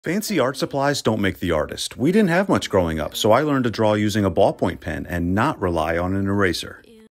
Fancy art supplies don't make the artist. We didn't have much growing up, so I learned to draw using a ballpoint pen and not rely on an eraser.